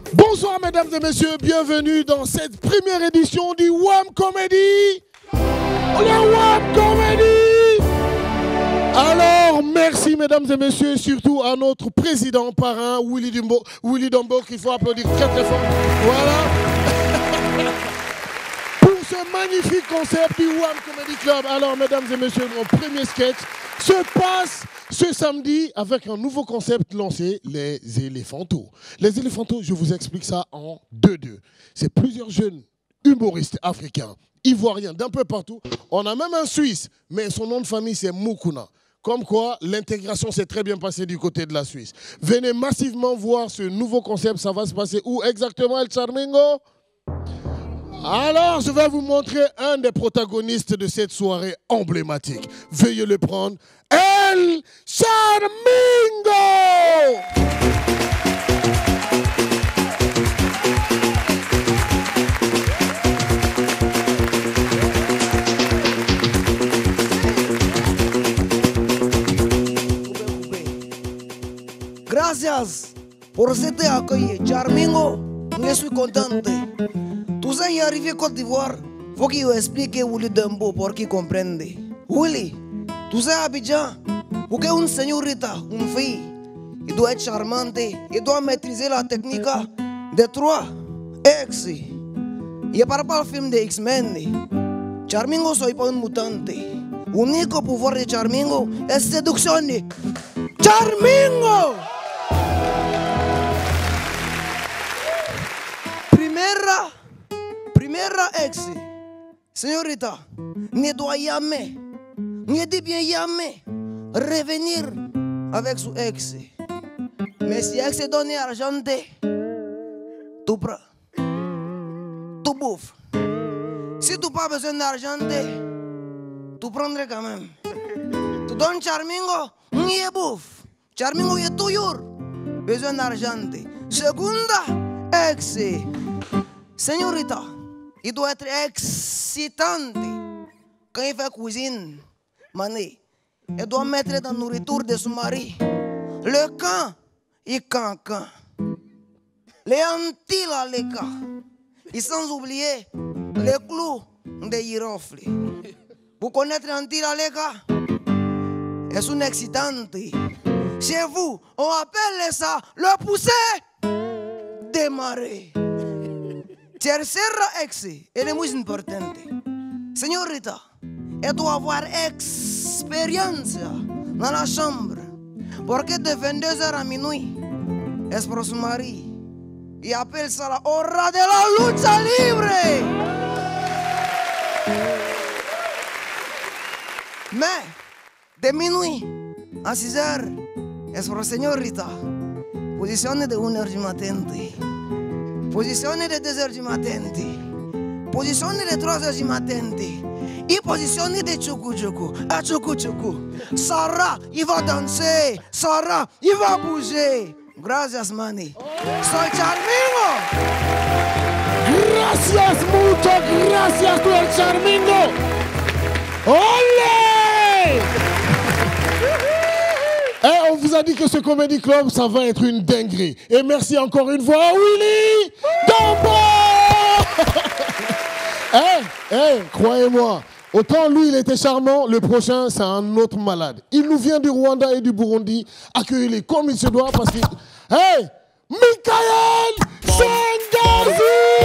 Bonsoir mesdames et messieurs, bienvenue dans cette première édition du WAM Comedy. Le WAM Comedy. Alors, merci mesdames et messieurs, et surtout à notre président parrain, Willy Dombo, qu'il faut applaudir très très fort. Voilà. Pour ce magnifique concept du WAM Comedy Club. Alors, mesdames et messieurs, mon premier sketch se passe ce samedi avec un nouveau concept lancé, les éléphantos. Les éléphantos, je vous explique ça en 2-2. C'est plusieurs jeunes humoristes africains, ivoiriens, d'un peu partout. On a même un Suisse, mais son nom de famille, c'est Moukouna. Comme quoi, l'intégration s'est très bien passée du côté de la Suisse. Venez massivement voir ce nouveau concept. Ça va se passer où exactement, El Charmingo? Alors, je vais vous montrer un des protagonistes de cette soirée emblématique. Veuillez le prendre. El Charmingo! Gracias por cet accueil, Charmingo. Je suis contente. Tout ça y est arrivé Côte d'Ivoire. Faut qu'il explique Willy Dombo pour qu'il comprenne. Willy, tout ça à Abidjan. Pour qu'une señorita, une fille, il doit être charmante, il doit maîtriser la technique des 3 X. Il parle pas le film de X-Men. Charmingo soy pas une mutante. L'unique pouvoir de Charmingo est séduction. Charmingo! Primera ex, señorita, ne doit jamais, ne dit bien jamais, revenir avec son ex. Mais si ex donne l'argent, tu prends, tu bouffes. Si tu n'as pas besoin d'argent, tu prendrais quand même. Tu donnes Charmingo, n'y bouffe. Charmingo est toujours besoin d'argent. Segunda ex, señorita, il doit être excitant quand il fait cuisine. Mané, il doit mettre dans la nourriture de son mari. Le camp, il cancan. Les antilles, les cas. Et sans oublier les clous des girofles. Pour connaître l'antille, les cas, c'est une excitante. Chez vous, on appelle ça le pousser démarrer. Tercera ex, elle est muy importante. Señorita, elle doit avoir expérience dans la chambre. Parce que de 22h à minuit, elle se prend son mari. Il appelle ça la hora de la lucha libre. Mais, de minuit à 6h, elle se prend señorita. Posizione de 1h du matin. Posizione de 2h du matin. Posizione de 3h du matin. Et posizione de tchoukou-tchoukou. À tchoukou-tchoukou. Sarah, il va danser. Sarah, il va bouger. Gracias, Manny. Soy Charmingo. Gracias, mucho gracias, tú El Charmingo. Olé! Eh, on vous a dit que ce Comedy Club, ça va être une dinguerie. Et merci encore une fois à Willy Dombo. Croyez-moi, autant lui, il était charmant, le prochain, c'est un autre malade. Il nous vient du Rwanda et du Burundi. Accueillez-les comme il se doit parce que... Hey, Michael Sengazi!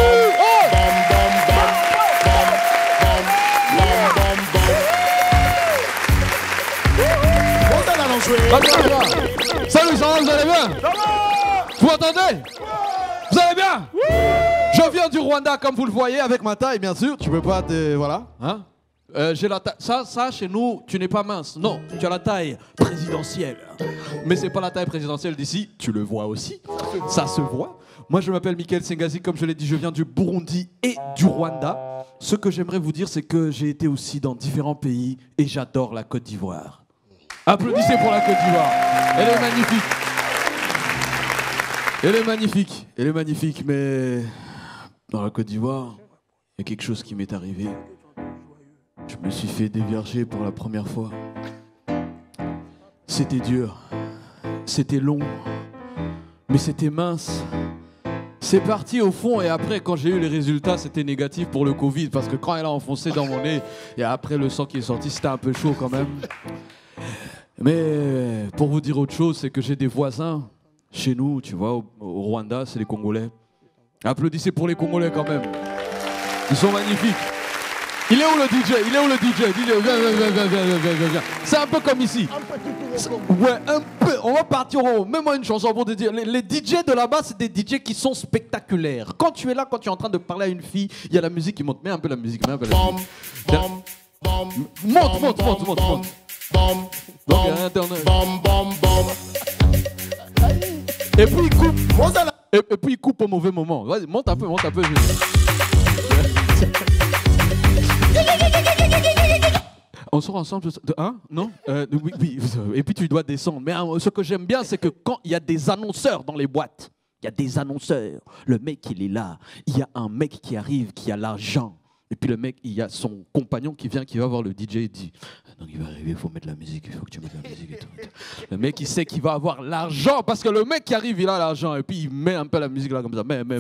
Salut, ça va, vous allez bien? Vous m'entendez? Vous allez bien? Je viens du Rwanda, comme vous le voyez, avec ma taille, bien sûr. Tu peux pas te... Voilà. Hein? J'ai la taille... Ça, chez nous, tu n'es pas mince. Non, tu as la taille présidentielle. Mais c'est pas la taille présidentielle d'ici. Tu le vois aussi. Ça se voit. Moi, je m'appelle Michael Sengazi. Comme je l'ai dit, je viens du Burundi et du Rwanda. Ce que j'aimerais vous dire, c'est que j'ai été aussi dans différents pays et j'adore la Côte d'Ivoire. Applaudissez pour la Côte d'Ivoire. Elle est magnifique. Elle est magnifique. Elle est magnifique, mais dans la Côte d'Ivoire, il y a quelque chose qui m'est arrivé. Je me suis fait dévierger pour la première fois. C'était dur. C'était long. Mais c'était mince. C'est parti au fond et après quand j'ai eu les résultats c'était négatif pour le Covid parce que quand elle a enfoncé dans mon nez et après le sang qui est sorti c'était un peu chaud quand même. Mais pour vous dire autre chose, c'est que j'ai des voisins chez nous, tu vois, au Rwanda, c'est les Congolais. Applaudissez pour les Congolais quand même. Ils sont magnifiques. Il est où le DJ? Il est où le DJ? Viens. C'est un peu comme ici. Ouais, un peu. On va partir au... Mets-moi une chanson pour te dire. Les DJ de là-bas, c'est des DJ qui sont spectaculaires. Quand tu es là, quand tu es en train de parler à une fille, il y a la musique qui monte. Mets un peu la musique. Mets un peu la musique. Monte. Et puis il coupe. Et puis il coupe au mauvais moment. Vas-y, monte un peu. On sort ensemble, hein? Non? Oui. Et puis tu dois descendre. Mais ce que j'aime bien, c'est que quand il y a des annonceurs dans les boîtes, il y a des annonceurs. Le mec, il est là. Il y a un mec qui arrive, qui a l'argent. Et puis le mec, il y a son compagnon qui vient, qui va voir le DJ et dit donc il va arriver, il faut mettre la musique, il faut que tu mettes la musique et tout. Le mec, il sait qu'il va avoir l'argent parce que le mec qui arrive, il a l'argent et puis il met un peu la musique là comme ça. Mais. Ah,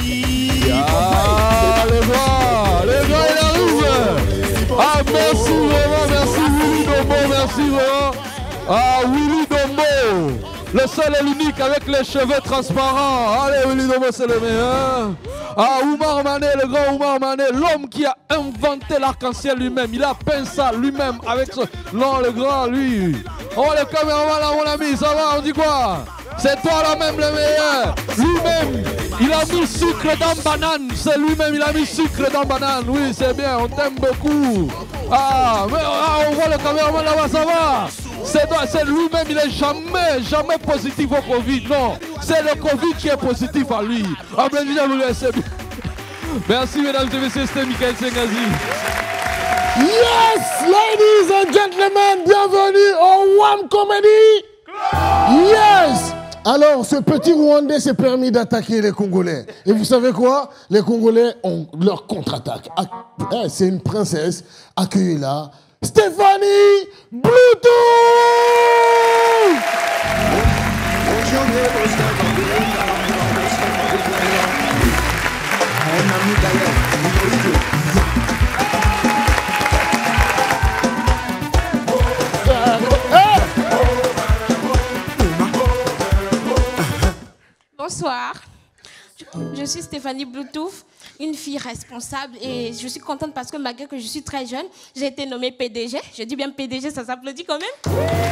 les gars, il arrive. Ah, merci vraiment, merci Willy Dombo, merci vraiment. Ah, Willy Dombo, le seul et l'unique avec les cheveux transparents. Allez, Willy Dombo, c'est le meilleur. Ah, Oumar Mané, le grand Oumar Mané, l'homme qui a inventé l'arc-en-ciel lui-même. Il a peint ça lui-même avec ce... Non, le grand, lui. Oh, le caméraman là, mon ami, ça va, on dit quoi? C'est toi là même le meilleur. Lui-même, il a mis sucre dans banane. C'est lui-même, il a mis sucre dans banane. Oui, c'est bien, on t'aime beaucoup. Ah, mais on voit le caméraman là-bas, ça va. C'est lui-même, il est jamais positif au Covid, non. C'est le Covid qui est positif à lui. Ah, ben, merci, mesdames et messieurs, c'était Michael Sengazi. Yes, ladies and gentlemen, bienvenue au One Comedy. Yes. Alors, ce petit Rwandais s'est permis d'attaquer les Congolais. Et vous savez quoi? Les Congolais ont leur contre-attaque. C'est une princesse. Accueillez-la. Stéphanie Bluetooth. Bonsoir, je suis Stéphanie Bluetooth, une fille responsable et je suis contente parce que malgré que je suis très jeune, j'ai été nommée PDG. Je dis bien PDG, ça s'applaudit quand même.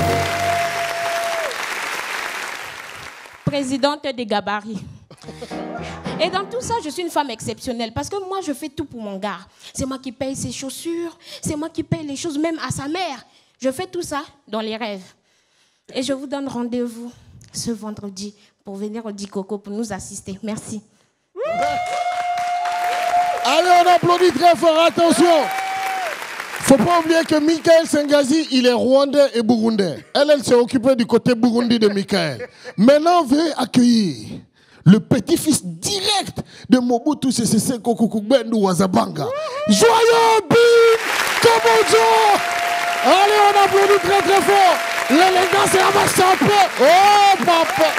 Présidente des gabarits. Et dans tout ça, je suis une femme exceptionnelle parce que moi, je fais tout pour mon gars. C'est moi qui paye ses chaussures, c'est moi qui paye les choses même à sa mère. Je fais tout ça dans les rêves. Et je vous donne rendez-vous ce vendredi pour venir au Dikoko pour nous assister. Merci. Allez, on applaudit très fort, attention. Faut pas oublier que Michael Sengazi, il est rwandais et burundais. Elle s'est occupée du côté burundi de Michael. Maintenant, veuillez accueillir le petit-fils direct de Mobutu Sese Seko Kukubendu Wazabanga. Joyeux Bim Kabojo. Allez, on applaudit très très fort. L'élégance est avancée un peu. Oh, papa.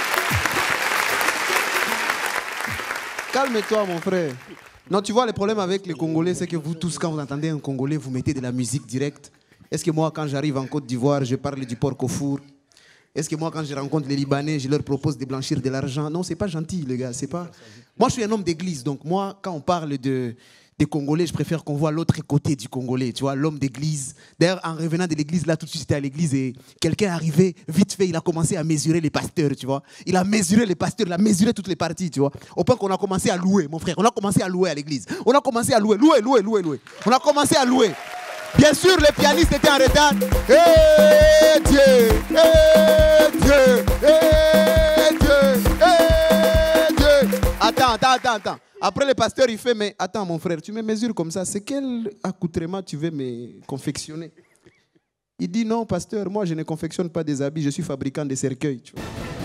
Calme-toi, mon frère. Non, tu vois, le problème avec les Congolais, c'est que vous tous, quand vous entendez un Congolais, vous mettez de la musique directe. Est-ce que moi, quand j'arrive en Côte d'Ivoire, je parle du porc au four? Est-ce que moi, quand je rencontre les Libanais, je leur propose de blanchir de l'argent? Non, c'est pas gentil, les gars. C'est pas... Moi, je suis un homme d'église, donc moi, quand on parle des Congolais, je préfère qu'on voit l'autre côté du Congolais, tu vois, l'homme d'église. D'ailleurs, en revenant de l'église, là, tout de suite, j'étais à l'église et quelqu'un est arrivé, vite fait, il a commencé à mesurer les pasteurs, tu vois. Il a mesuré les pasteurs, il a mesuré toutes les parties, tu vois. Au point qu'on a commencé à louer, mon frère. On a commencé à louer à l'église. On a commencé à louer. On a commencé à louer. Bien sûr, les pianistes étaient en retard. Eh Dieu, eh Dieu, eh Dieu, eh Dieu. Attends. Après, le pasteur, il fait, mais attends, mon frère, tu me mesures comme ça. C'est quel accoutrement tu veux me confectionner? Il dit, non, pasteur, moi, je ne confectionne pas des habits, je suis fabricant de cercueils. Tu vois.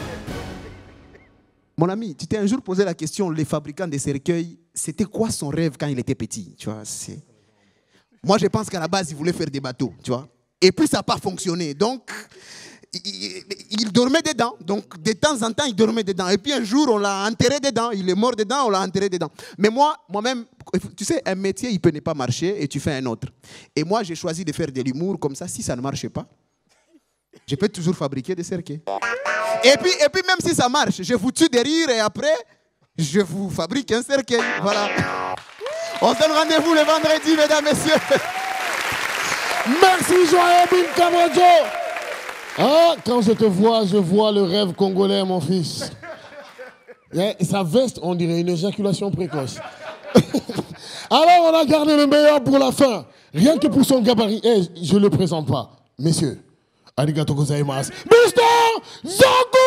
Mon ami, tu t'es un jour posé la question, les fabricants de cercueils, c'était quoi son rêve quand il était petit? Tu vois, moi, je pense qu'à la base, il voulait faire des bateaux, tu vois. Et puis, ça n'a pas fonctionné. Donc, il dormait dedans. Donc, de temps en temps, il dormait dedans. Et puis, un jour, on l'a enterré dedans. Il est mort dedans, on l'a enterré dedans. Mais moi-même, tu sais, un métier, il peut ne pas marcher et tu fais un autre. Et moi, j'ai choisi de faire de l'humour. Comme ça, si ça ne marche pas, je peux toujours fabriquer des cercueils. Et puis, même si ça marche, je vous tue de rire et après, je vous fabrique un cercueil. Voilà. On se donne rendez-vous le vendredi, mesdames, messieurs. Merci Joël Cambodjo. Ah, quand je te vois, je vois le rêve congolais, mon fils. Et sa veste, on dirait une éjaculation précoce. Alors, on a gardé le meilleur pour la fin. Rien que pour son gabarit. Et je ne le présente pas. Messieurs, arigato gozaimasu. Mr. Zango!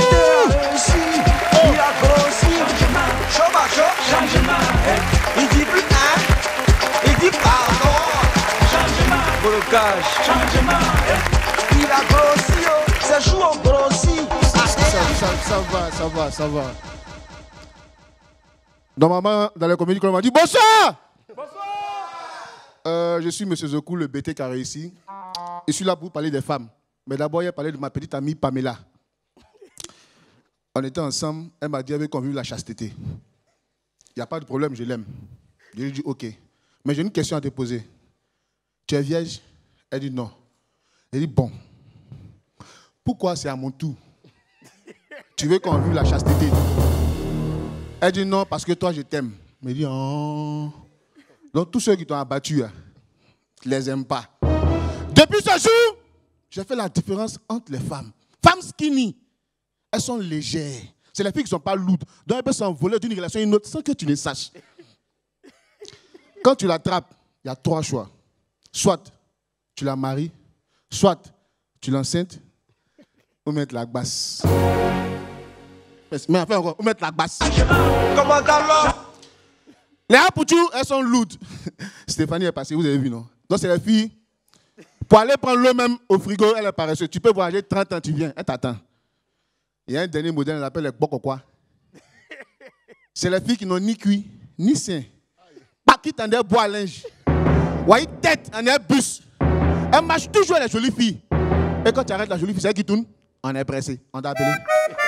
Il a grossi, changement, il dit plus un, il dit pardon, changement, blocage, changement, il a grossi, ça joue en grossi. Ça va. Normalement, dans la comédie, on m'a dit bonsoir! Bonsoir! Je suis M. Zokou, le BT qui a réussi. Je suis là pour parler des femmes. Mais d'abord, il a parlé de ma petite amie Pamela. On était ensemble, elle m'a dit avec qu'on vive la chasteté. Il n'y a pas de problème, je l'aime. Je lui ai dit ok. Mais j'ai une question à te poser. Tu es vierge? Elle dit non. Elle dit bon. Pourquoi c'est à mon tour? Tu veux qu'on vive la chasteté? Elle dit non, parce que toi je t'aime. Elle dit oh. Donc tous ceux qui t'ont abattu, tu ne les aimes pas. Depuis ce jour, j'ai fait la différence entre les femmes. Femmes skinny. Elles sont légères. C'est les filles qui ne sont pas lourdes. Donc elles peuvent s'envoler d'une relation à une autre sans que tu ne saches. Quand tu l'attrapes, il y a 3 choix. Soit tu la maries, soit tu l'enceintes, ou mettre la basse. Mais enfin encore, ou mettre la basse. Comment alors? Les Apoutou, elles sont lourdes. Stéphanie est passée, vous avez vu, non? Donc c'est les filles. Pour aller prendre l'eau même au frigo, elle est paresseuse. Tu peux voyager 30 ans, tu viens, elle t'attend. Il y a un dernier modèle, on l'appelle les Bokokwa. C'est les filles qui n'ont ni cuit, ni sein. Pas qui t'en bois à linge. Ou une tête en un bus. Elle marche toujours les jolies filles. Et quand tu arrêtes la jolie fille, c'est elle qui tourne. On est pressé. On t'a appelé.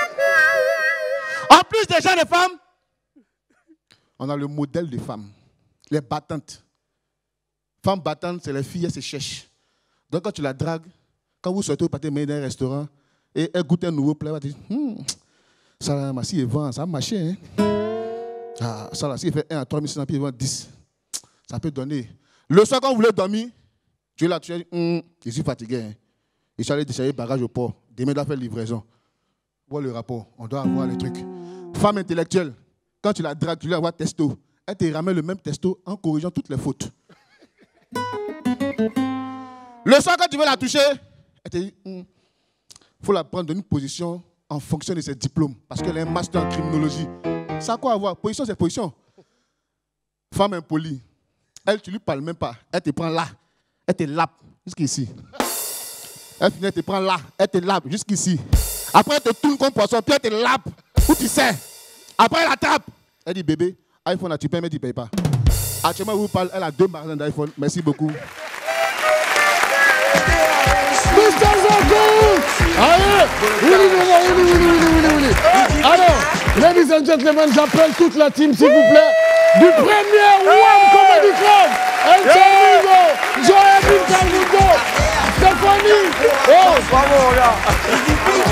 En plus des gens de femmes, on a le modèle des femmes. Les battantes. Femmes battantes, c'est les filles, elles se cherchent. Donc quand tu la dragues, quand vous sortez au pâté dans un restaurant, et elle goûte un nouveau plat, elle va dire, ça, ma si est vend, ça a marché. Hein? Ah, ça, là, si elle fait 1 à 3 600 pieds, elle vend 10. Ça peut donner. Le soir, quand vous voulez dormir, tu es là, tu dis, je suis fatigué. Hein? Je suis allé décharger le bagage au port. Demain, je dois faire livraison. Voilà le rapport. On doit avoir les trucs. Femme intellectuelle, quand tu la dragues, tu lui envoies testo. Elle te ramène le même testo en corrigeant toutes les fautes. Le soir, quand tu veux la toucher, elle te dit, il faut la prendre dans une position en fonction de ses diplômes. Parce qu'elle a un master en criminologie. Ça a quoi à voir? Position, c'est position. Femme impolie. Elle, tu lui parles même pas. Elle te prend là. Elle te lappe jusqu'ici. Elle finit, elle te prend là. Elle te lappe jusqu'ici. Après, elle te tourne comme poisson. Puis elle te lappe. Où tu sais? Après, elle attrape. Elle dit, bébé, iPhone, tu payes, mais tu ne payes pas. Actuellement, vous parle, elle a 2 magasins d'iPhone. Merci beaucoup. Mr. Zango! Allez! Oui. Alors, ladies and gentlemen, j'appelle toute la team, s'il vous plaît, du premier Wham Comedy Club. El Chamigo, Joël Cambodjo, Stéphanie. Oh! Bravo, regarde.